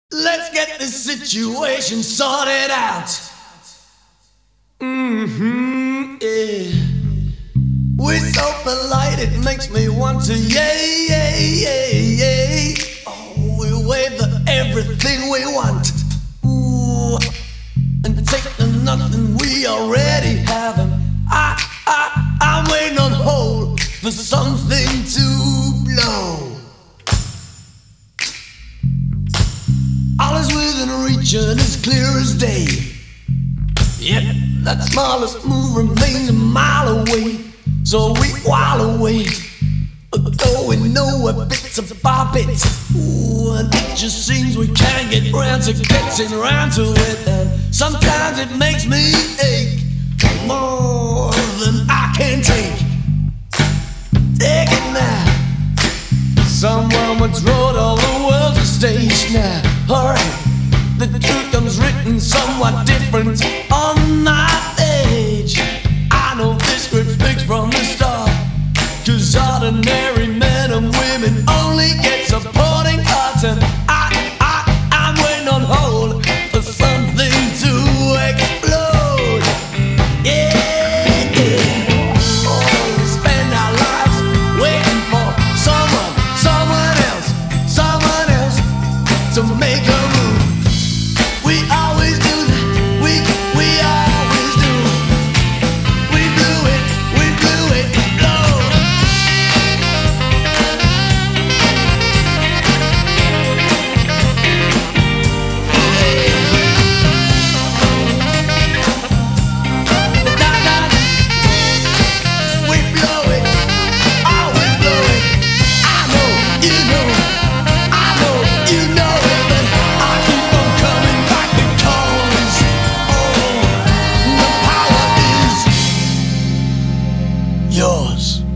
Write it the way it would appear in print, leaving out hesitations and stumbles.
Let's get this situation sorted out. Yeah. We're so polite, it makes me want to yay. Oh, we wave the everything we want. Ooh, and take the nothing we already have. And I'm waiting on hold for something to blow. All is within reach and as clear as day. Yet that smallest move remains a mile away. So we while away, going nowhere bits by bits. Ooh, and it just seems we can't get round to getting round to it. And sometimes it makes me ache more than I can take. Take it now. Someone once wrote all the world's a stage now. Alright, the truth comes written somewhat different on my page. I know this script's fixed from the start, 'cause ordinary men and women only get supporting parts. And I'm waiting on hold for something to explode. Yeah. Oh, we spend our lives waiting for someone else to make a move. We always do that. We always do. We blew it, blow. We blow it, always blow it. I know, you know, I know, you know it, but I keep on coming back because the power is yours.